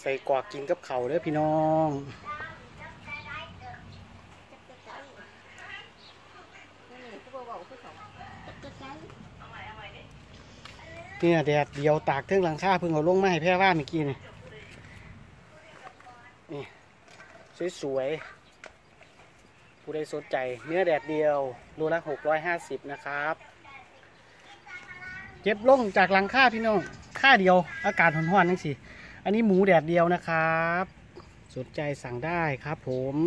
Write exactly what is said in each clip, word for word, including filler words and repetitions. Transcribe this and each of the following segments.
ส่กรอกกินกับเขาเด้อพี่น้องเนี่ยแดดเดียวตากเทิงหลังคาเพิ่งเอาลงมาให้แพ่ว่าเมื่อกี้นี่นี่สวยๆผู้ใดสนใจเนื้อแดดเดียวโลละหกร้อยห้าสิบนะครับเก็บลงจากหลังคาพี่น้องค่าเดียวอากาศร้อนๆนั่นสิอันนี้หมูแดดเดียวนะครับสนใจสั่งได้ครับผม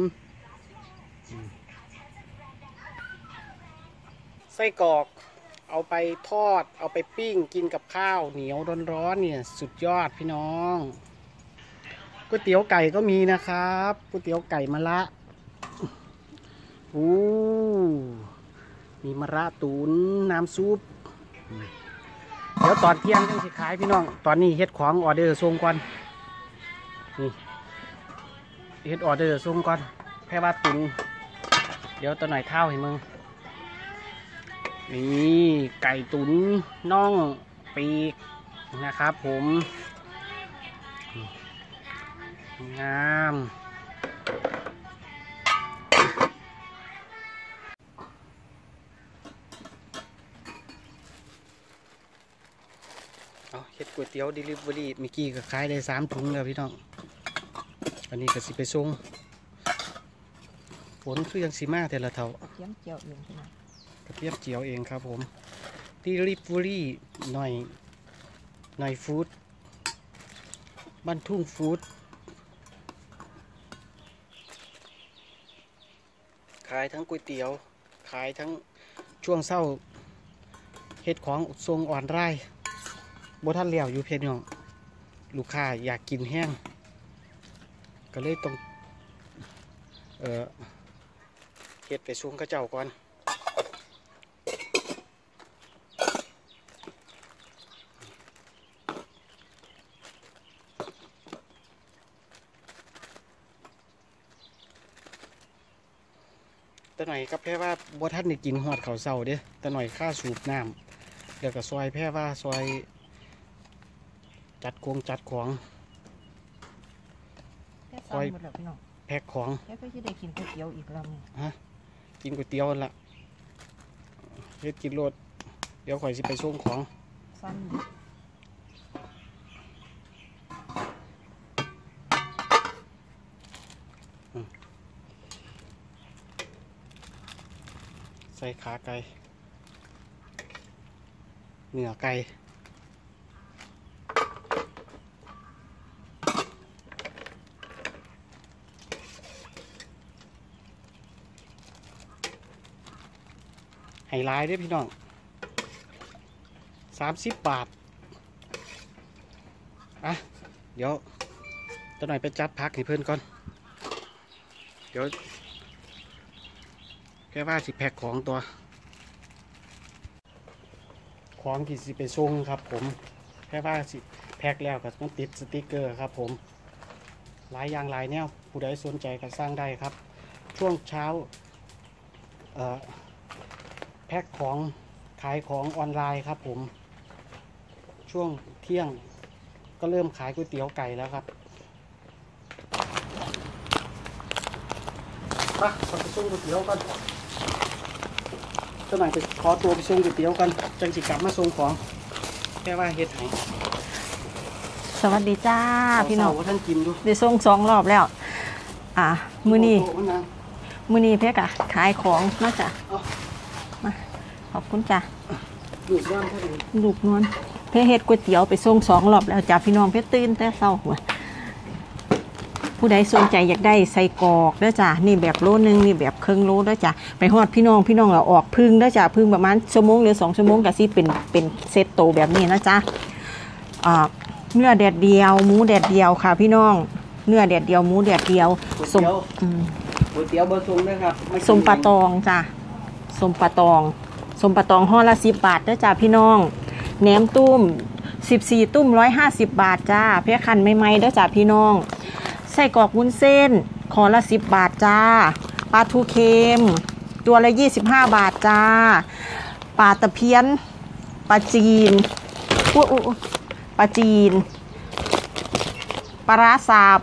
ไส้กรอกเอาไปทอดเอาไปปิ้งกินกับข้าวเหนียวร้อนๆเนี่ยสุดยอดพี่น้องก๋วยเตี๋ยวไก่ก็มีนะครับก๋วยเตี๋ยวไก่มะระอู้มีมะระตุ๋นน้ำซุปเดี๋ยวตอนเที่ยงต้องสิขายพี่น้องตอนนี้เฮ็ดของออเดอร์ส่งก่อนนี่เฮ็ดออเดอร์ส่งก่อนแค่ว่าตุ๋นเดี๋ยวตัวหน่อยเท่าให้มึงนี่ไก่ตุ๋นน่องปีกนะครับผมงามเอาเฮ็ดก๋วยเตี๋ยวเดลิเวอรี่เมื่อกี้ก็ขายได้สามถุงแล้วพี่น้องอันนี้ก็สิไปส่งฝนคือยังสีมาแต่ละเท่าเทียมเจียวเองใช่ไหมกระเทียมเจียวเองครับผมเดลิเวอรี่หน่อยหน่อยฟู้ดบ้านทุ่งฟู้ดขายทั้งก๋วยเตี๋ยวขายทั้งช่วงเช้าเฮ็ดของทรงอ่อนไร่บ่ทันแล้วอยู่เพียงน้องลูกค้าอยากกินแห้งก็เลยต้องเอ่อเฮ็ดไปส่งกระเจ้าก่อนแต่หน่อยกับแพ่ว่าบ่ท่านได้กินหอดเขาเศร้าเด้แต่หน่อยค่าสูบน้ำเดี๋ยวก็ซอยแพ่ว่าซอยจัดกงจัดของซอยแพ็คของแค่เพื่อที่ได้กินก๋วยเตี๋ยวอีกแล้วนี่ฮะกินก๋วยเตี๋ยวละเฮ็ดกินรถเดี๋ยวข่อยสิไปส่งของซ้ำใส่ขาไก่เนื้อไก่ไฮไลท์ด้วยพี่น้องสามสิบบาทอ่ะเดี๋ยวจะหน่อยไปจัดพักให้เพื่อนก่อนเดี๋ยวแค่ว่าสิแพ็คของตัวของที่สิไปส่งครับผมแค่ว่าสิแพ็คแล้วก็ต้องติดสติกเกอร์ครับผมหลายอย่างหลายแนวผู้ใดสนใจก็สร้างได้ครับช่วงเช้าเอ่อแพ็คของขายของออนไลน์ครับผมช่วงเที่ยงก็เริ่มขายก๋วยเตี๋ยวไก่แล้วครับไปไปส่งก๋วยเตี๋ยวกันเจ้าหน่อยไปขอตัวไปส่งก๋วยเตี๋ยวกันจังสิกลับมาส่งของแค่ว่าเฮ็ดให้สวัสดีจ้าพี่น้องท่านกินดูได้ส่งสองรอบแล้วอ่ามื้อนี้มื้อนี้เพ็กอะขายของนะจ๊ะมาขอบคุณจ้ะลูกนวลลูกนวลเพ็กเฮ็ดก๋วยเตี๋ยวไปส่งสองรอบแล้วจ้าพี่น้องเพ็กตื่นแต่เช้าหัวผู้ใดสนใจอยากได้ใส่กรอกเด้อจ้ะนี่แบบโลนึงนี่แบบครึ่งโลเด้อจ้ะไปฮอดพี่น้องพี่น้องเราออกพึ่งเด้อจ้ะพึ่งประมาณชั่วโมงหรือสองชั่วโมงก็สิเป็นเป็นเซตโตแบบนี้นะจ๊ะอ่าเนื้อแดดเดียวหมูแดดเดียวค่ะพี่น้องเนื้อแดดเดียวหมูแดดเดียวสมก๋วยเตี๋ยวเบอร์ทรงด้วยครับสมปลาตองจ้ะสมปลาตองสมปลาตองห่อละสิบบาทเด้อจ้ะพี่น้องแหนมตุ้มสิบสี่ตุ้มร้อยห้าสิบบาทจ้าเพี้ยคันใหม่ๆเด้อจ้ะพี่น้องไส้กรอกวุ้นเส้นขอละสิบบาทจ้าปลาทูเค็มตัวละยี่สิบห้าบาทจ้าปลาตะเพียนปลาจีนอุ้ยปลาจีนปลาร้าสับ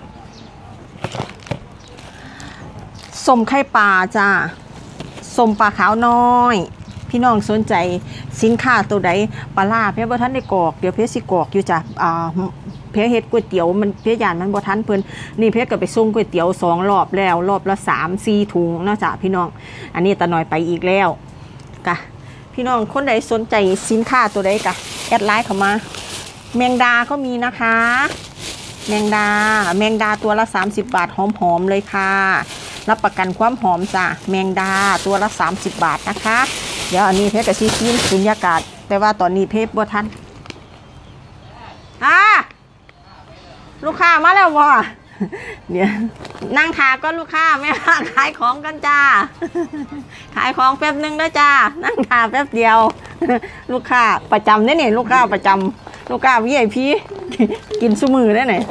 ส้มไข่ปลาจ้าส้มปลาขาวน้อยพี่น้องสนใจสินค้าตัวใดปลาล่าเพื่อบ่ทันได้กรอกเดี๋ยวเพื่อสิกรอกอยู่จ้ะอ่าเพื่อเฮ็ดก๋วยเตี๋ยวมันเพื่อยานมันบ่ทันเพิ่นนี่เพื่อก็ไปส่งก๋วยเตี๋ยวสองรอบแล้วรอบละสามสี่ถุงเนาะจ้ะพี่น้องอันนี้ตาหน่อยไปอีกแล้วกะพี่น้องคนใดสนใจสินค้าตัวใดกะแอดไลน์เข้ามาแมงดาก็มีนะคะแมงดาแมงดาตัวละสามสิบบาทหอมๆเลยค่ะรับประกันความหอมจ้ะแมงดาตัวละสามสิบบาทนะคะเดี๋ยวอันนี้เพชรกับซีซีนสุญญากาศแต่ว่าตอนนี้เพชรบัวทันอ่าลูกค้ามาแล้ววะเดี๋ยวนั่งขาก็ลูกค้าแม่ขายของกันจ้าขายของแป๊บนึงด้วยจ้านั่งขาแป๊บเดียวลูกค้าประจำได้เนี่ยลูกค้าประจำลูกค้าวิไอพีกินซุมือได้ไหน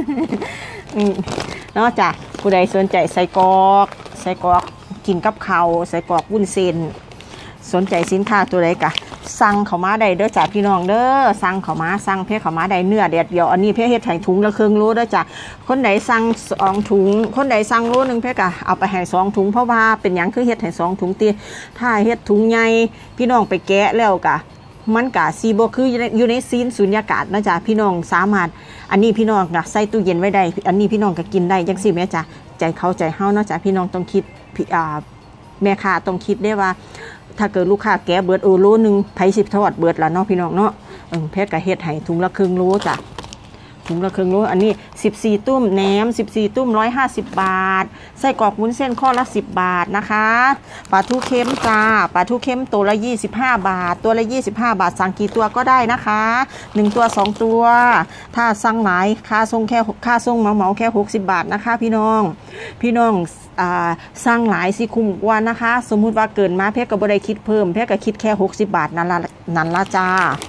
นอกจากผู้ใดสนใจใส่กรอกใส่กรอกกินกับข้าวใส่กรอกวุ้นเส้นสนใจสินค้าตัวใดกะสั่งเขามาได้เด้อจ้ะพี่น้องเด้อสั่งเขามาสั่งเพชรเขามาได้เนื้อเด็ดเดียวอันนี้เพชรเฮ็ดไถ่ถุงละครึ่งโลเด้อจ้ะคนใดสั่งสองถุงคนใดสั่งโลนึงเพชรกะเอาไปให้สองถุงเพราะว่าเป็นหยังคือเฮ็ดให้สองถุงตีถ้าเฮ็ดถุงใหญ่พี่น้องไปแกะแล้วกะมันกะซีโบคืออยู่ในซีนสุญญากาศนะจ๊ะพี่น้องสามารถอันนี้พี่น้องกะใส่ตู้เย็นไว้ได้อันนี้พี่น้องก็กินได้จังสิแม่จ้ะใจเขาใจเฮานะจ๊ะพี่น้องต้องคิดอ่าแม่ค้าต้องคิดได้ว่าถ้าเกิดลูกค้าแกะเบิดโอโลนึงไผสิบทอดเบิดละเนาะพี่น้องเนาะเออเพชรกะเฮ็ดให้ถุงละครึ่งโลจ้ะถุงละครึ่งโลอันนี้สิบสี่ตุ้มแหนมสิบสี่ตุ้มหนึ่งร้อยห้าสิบบาทไส้กรอกวุ้นเส้นข้อละสิบบาทนะคะปลาทูเค็มจ้าปลาทูเค็มตัวละยี่สิบห้าบาทตัวละยี่สิบห้าบาทสั่งกี่ตัวก็ได้นะคะหนึ่งตัวสองตัวถ้าสั่งหลายค่าส่งแค่ค่าส่งเหมาๆแค่หกสิบบาทนะคะพี่น้องพี่น้องสร้างหลายสิคุ้มกว่านะคะสมมุติว่าเกินมาเพชรก็บ่ได้คิดเพิ่มเพชรก็คิดแค่หกสิบบาทนั่นละนั่นละจ้า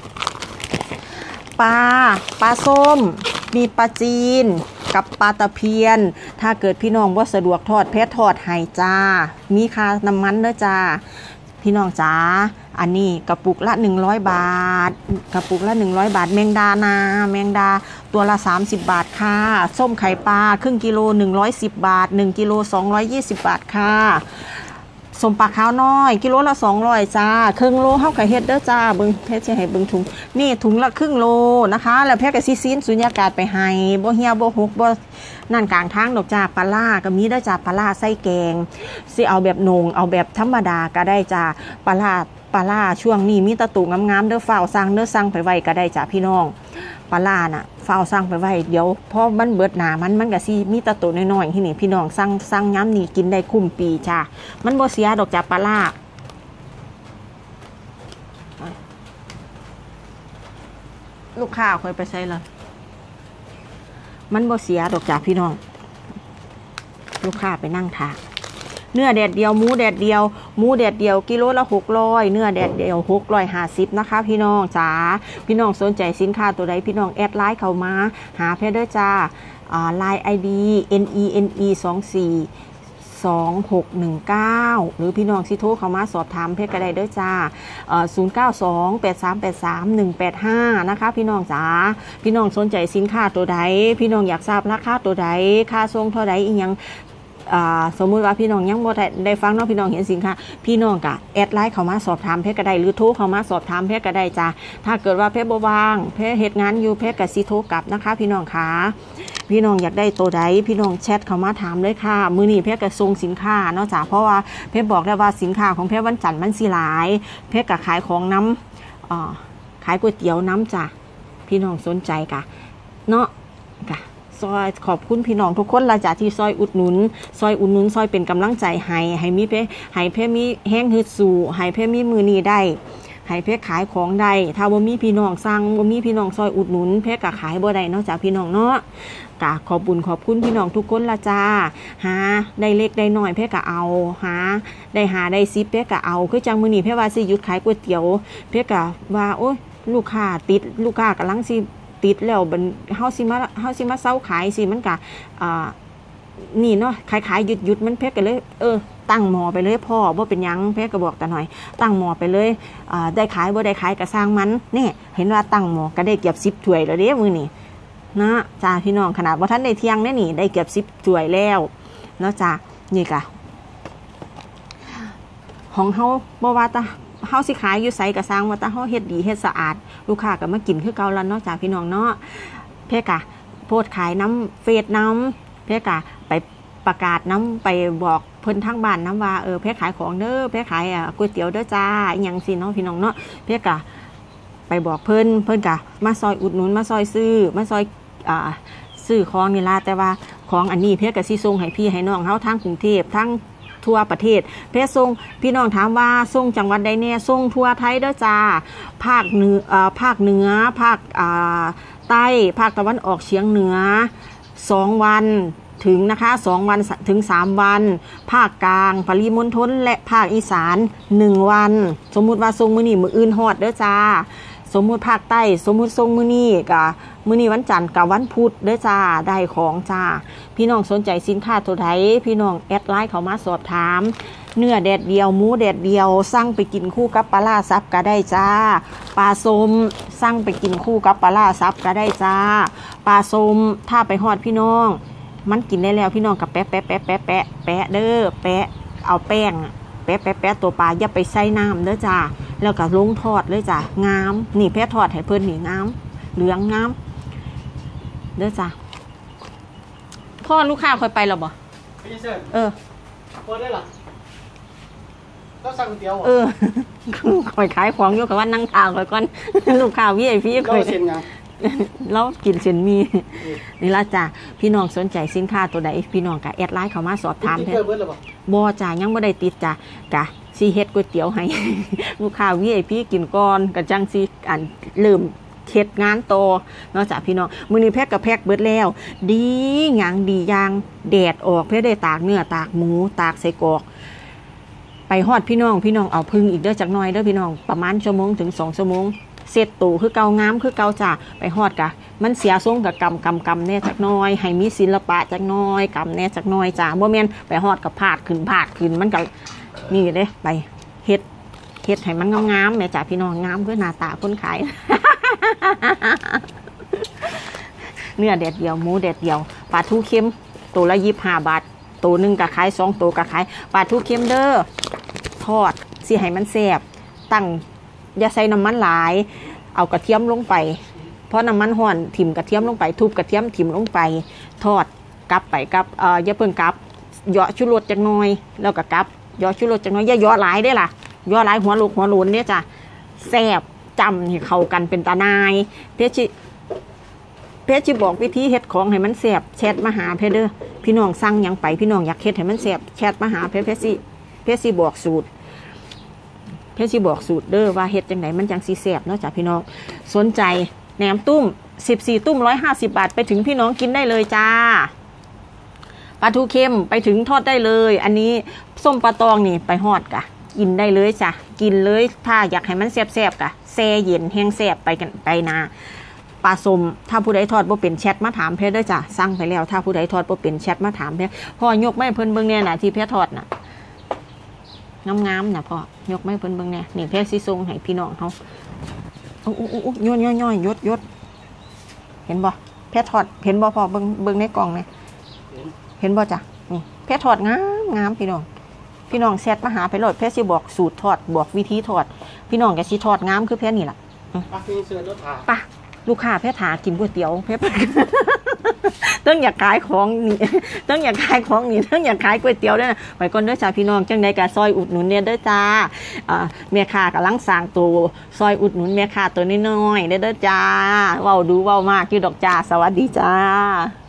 ปลาปลาส้มมีปลาจีนกับปลาตะเพียนถ้าเกิดพี่น้องว่าสะดวกทอดเพชรทอดให้จ้ามีค่าน้ำมันเด้อจ้าพี่น้องจ้าอันนี้กระปุกละหนึ่งร้อยบาทกระปุกละหนึ่งร้อยบาทแมงดานาแมงดาตัวละสามสิบบาทค่ะส้มไข่ปลาครึ่งกิโลหนึ่งร้อยสิบบาทหนึ่งกิโลสองร้อยยี่สิบบาทค่ะส้มปลาขาวน้อยกิโลละสองร้อยจ้าครึ่งโลเฮาก็เฮ็ดเด้อจ้าเบิ่งเพชรสิให้เบิ่งถุงนี่ถุงละครึ่งโลนะคะแล้วเพชรก็สิซีนสุญญากาศไปให้บ่เหี่ยวบ่หกบ่นั่นกลางทางดอกจ้าปลาล่าก็มีเด้อจ้าปลาล่าใส่แกงสิเอาแบบโหนงเอาแบบธรรมดาก็ได้จ้าปลาล่าปลาล่าช่วงนี้มีตะตุงงามๆเด้อฝ้าวสั่งเด้อสั่งไปไว้ก็ได้จ้าพี่น้องปลาล่าน่ะฝ้าวสั่งไปไว้เดี๋ยวพอมันเบิดหนามันมันก็สิมีตะตุน้อยๆที่นี่พี่น้องสั่งสั่งย้ำนี่กินได้คุ้มปีจ้ามันบ่เสียดอกจ้าปลาล่าลูกค้าคอยไปใส่เลยมันบ่เสียดอกจ้าพี่น้องลูกค้าไปนั่งทานเนื้อแดดเดียวหมูแดดเดียวหมูแดดเดียวกิโลละหกร้อยเนื้อแดดเดียวหกร้อยห้าสิบนะคะพี่น้องจ้าพี่น้องสนใจสินค้าตัวใดพี่น้องแอดไลน์เข้ามาหาเพจด้วยจ้าไลน์ ไอ ดี เอ็น อี เอ็น อี สอง สี่ สอง หก หนึ่ง เก้าหรือพี่น้องสิโทรเข้ามาสอบถามเพจก็ได้ด้วยจ้าศูนย์ เก้า สอง แปด สาม แปด สาม หนึ่ง แปด ห้านะคะพี่น้องจ้าพี่น้องสนใจสินค้าตัวใดพี่น้องอยากทราบราคาตัวใดค่าส่งเท่าใดอีกยังสมมุติว่าพี่น้องยังบ่ได้ได้ฟังเนาะพี่น้องเห็นสินค้าพี่น้องกะแอดไลน์เข้ามาสอบถามเพจก็ได้หรือโทรเข้ามาสอบถามเพจก็ได้จ้าถ้าเกิดว่าเพจบ่ว่างเพจเฮ็ดงานอยู่เพจก็สิโทรกลับนะคะพี่น้องค่ะพี่น้องอยากได้ตัวใดพี่น้องแชทเข้ามาถามเลยค่ะมื้อนี้เพจก็ส่งสินค้าเนาะจ้าเพราะว่าเพจบอกได้ว่าสินค้าของเพจวันจันทร์มันสิหลายเพจก็ขายของน้ำอ่าขายก๋วยเตี๋ยวน้ำจ้าพี่น้องสนใจกะเนาะกะซอยขอบคุณพี่น้องทุกคนละจ้ะที่ซอยอุดหนุนซอยอุดหนุนซอยเป็นกำลังใจให้ให้มีเพให้เพมีแห้งฮึดสู่ให้เพมีมือนี้ได้ให้เพขายของได้ถ้าบ่มีพี่น้องสั่งบ่มีพี่น้องซอยอุดหนุนเพก็ขายบ่ได้นอกจากพี่น้องเนาะกะขอบบุญขอบคุณพี่น้องทุกคนละจ้าหาได้เล็กได้น้อยเพก็เอาหาได้หาได้ซิปเพก็เอาคือจังมื้อนี้เพว่าสิหยุดขายก๋วยเตี๋ยวเพก็ว่าโอ๊ยลูกค้าติดลูกค้ากำลังสิติดแล้วบันเฮาสิมาเฮาสิมาเซาขายสิมันกะอ่านี่เนาะขายขายหยุดหยุดมันเพชรกันเลยเออตั้งหมอไปเลยพ่อว่าเป็นยังเพชรก็บอกแต่หน่อยตั้งหมอไปเลยอ่าได้ขายบ่ได้ขายก็สร้างมันเนี่ยเห็นว่าตั้งหมอก็ได้เก็บสิบถ้วยแล้วเด้มื้อนี้นะจ้าพี่น้องขนาดว่าท่านได้เที่ยงได้หนิได้เกือบสิบถ้วยแล้วแล้วจ้านี่กะของเฮาบ่ว่าตาเฮาสิขายอยู่ไสก็สร้างว่าตาเฮาเฮ็ดดีเฮ็ดสะอาดลูกค้าก็มากินคือเก่าแล้วเนาะจ้าพี่น้องเนาะเพ่กะโพดขายน้ำเฟซน้ำเพ่กะไปประกาศน้ำไปบอกเพิ่นทางบ้านน้ำว่าเออเพ่ขายของเด้อเพ่ขายอ่ะก๋วยเตี๋ยวเด้อจ้าอหยังสิเนาะพี่น้องเนาะเพ่กะไปบอกเพิ่นเพิ่นกะมาซอยอุดหนุนมาซอยซื้อมาซอยอ่าซื้อของนี่ล่ะแต่ว่าของอันนี้เพ่กะสิส่งให้พี่ให้น้องเฮาทางกรุงเทพทั้งทั่วประเทศเพ่ส่งพี่น้องถามว่าส่งจังหวัดใดแน่ส่งทั่วไทยเด้อจ้าภาคเหนืออ่าภาคเหนือภาคอ่าใต้ภาคตะวันออกเฉียงเหนือสองวันถึงนะคะสองวันถึงสามวันภาคกลางปริมณฑลและภาคอีสานหนึ่งวันสมมุติว่าส่งมื้อนี้มื้ออื่นฮอดเด้อจ้าสมมุติภาคใต้สมมุติส่งมื้อนี้กะมื้อนี้วันจันทร์กับวันพุธเด้อจ้าได้ของจ้าพี่น้องสนใจสินค้าตัวใดพี่น้องแอดไลน์เข้ามาสอบถามเนื้อแดดเดียวหมูแดดเดียวสั่งไปกินคู่กับปลาร้าซับก็ได้จ้าปลาส้มสั่งไปกินคู่กับปลาร้าซับก็ได้จ้าปลาส้มถ้าไปฮอดพี่น้องมันกินได้แล้วพี่น้องกับแปะแปะแปะแปะแปะแปะเด้อแปะเอาแป้งแปะแปะแปะตัวปลาอย่าไปใส่น้ำเด้อจ้าแล้วก็ลงทอดเลยจ้างามนี่แพะทอดให้เพิ่นนี่งามเหลืองงามเด้อจ้าพ่อลูกค้าค่อยไปหรอบ่เออเปิดได้หรอก็สั่งก๋วยเตี๋ยวเหรอเออค่อยขายของอยู่กับว่านั่งทางค่อยก่อนลูกค้า วี ไอ พี ค่อยเส้นไงแล้วกินเส้นมีนี่ละจ้าพี่น้องสนใจสินค้าตัวใดพี่น้องก็แอดไลน์เข้ามาสอบถามแท้บ่จ้ายังบ่ได้ติดจ้ากะสิเฮ็ดก๋วยเตี๋ยวให้ลูกค้า วี ไอ พี กินก่อนก็จังสิอันเริ่มเฮ็ดงานโตเนาะจ้าพี่น้องมื้อนี้แพ็คกับแพ็คเบิดแล้วดีหยังดีอย่างแดดออกเพื่อได้ตากเนื้อตากหมูตากไส้กรอกไปฮอดพี่น้องพี่น้องเอาพึ่งอีกเด้อจักหน่อยเด้อพี่น้องประมาณชั่วโมงถึงสองชั่วโมงเสร็จตู่คือเกางามคือเกาจ้าไปฮอดกะมันเสียทรงกับกำกำกำแน่จักหน่อยให้มีศิลปะจักหน่อยกำแน่จักหน่อยจ้าบ่แม่นไปฮอดกับพาดขึ้นพาดขึ้นมันก็นี่เด้ไปเฮ็ดเฮ็ดให้มันงามๆแม่จ้าพี่น้องงามคือหน้าตาคนขาย เนื้อแดดเดียวหมูแดดเดียวปลาทูเค็มตัวละยี่สิบห้าบาทตัวหนึ่งก็ขายสองตัวก็ขายปลาทูเค็มเด้อทอดสิให้มันแซ่บตั้งอย่าใส่น้ำมันหลายเอากระเทียมลงไปเพราะน้ำมันห่อนถิ่มกระเทียมลงไปทุบกระเทียมถิ่มลงไปทอดกลับไปกับเอ่ออย่าเพิ่งกลับเหยาะชูรสจักหน่อยแล้วก็กลับเหยาะชูรสจักหน่อยอย่าเหยาะหลายได้ล่ะเหยาะหลายหัวลูกหัวหลุนเนี่ยจ้ะแซ่บจำให้เข้ากันเป็นตานายเพชรเพชรจะบอกวิธีเฮ็ดของให้มันแซ่บแชทมาหาเพชรเด้อพี่น้องสั่งยังไปพี่น้องอยากเฮ็ดให้มันแซ่บแชทมาหาเพชรเพชรสิเพชรสิบอกสูตรเพชรสิบอกสูตรเด้อว่าเฮ็ดจังไหนมันจังสิแซ่บเนาะจ้ะพี่น้องสนใจแหนมตุ้มสิบสี่ตุ้มร้อยห้าสิบบาทไปถึงพี่น้องกินได้เลยจ้าปลาทูเค็มไปถึงทอดได้เลยอันนี้ส้มปลาตองนี่ไปฮอดกะกินได้เลยจ้ะกินเลยถ้าอยากให้มันแซ่บๆกะแช่เย็นแห้งแซ่บไปกันไปนาปลาส้มถ้าผู้ใดทอดบ่เป็นแชทมาถามเพชรเด้อจ้ะสั่งไปแล้วถ้าผู้ใดทอดบ่เป็นแชทมาถามเพชรพ่อยกไม่เพิ่นเบิ่งแน่น่ะที่เพชรทอดน่ะงามๆน่ะพ่อยกไม่เพิ่นเบิ่งแน่นี่เพชรสิส่งให้พี่น้องเฮาโอ้โอ้ๆๆย่อยๆๆยดๆเห็นบ่เพชรทอดเห็นบ่พ่อเบิ่งเบิ่งในกล่องนี่เห็นบ่จ้ะนี่เพชรทอดงามงามพี่น้องพี่น้องแชทมาหาไปโหลดเพชรสิบอกสูตรทอดบอกวิธีทอดพี่น้องก็สิทอดงามคือเพชรนี่ล่ะปะพี่เสือรถถาปะลูกค้าเพชรถากินก๋วยเตี๋ยวเพชรต้องอยากขายของนี่ต้องอยากขายของนี่ต้องอยากขายก๋วยเตี๋ยวด้วยนะไปก่อนเด้อจ้าพี่น้องจังใดก็ซอยอุดหนุนเนี่ยเด้อจ้าอ่าแม่ค้ากำลังสร้างตัวซอยอุดหนุนแม่ค้าตัวน้อยๆเด้อจ้าเว้าดูเว้ามากอยู่ดอกจ้าสวัสดีจ้า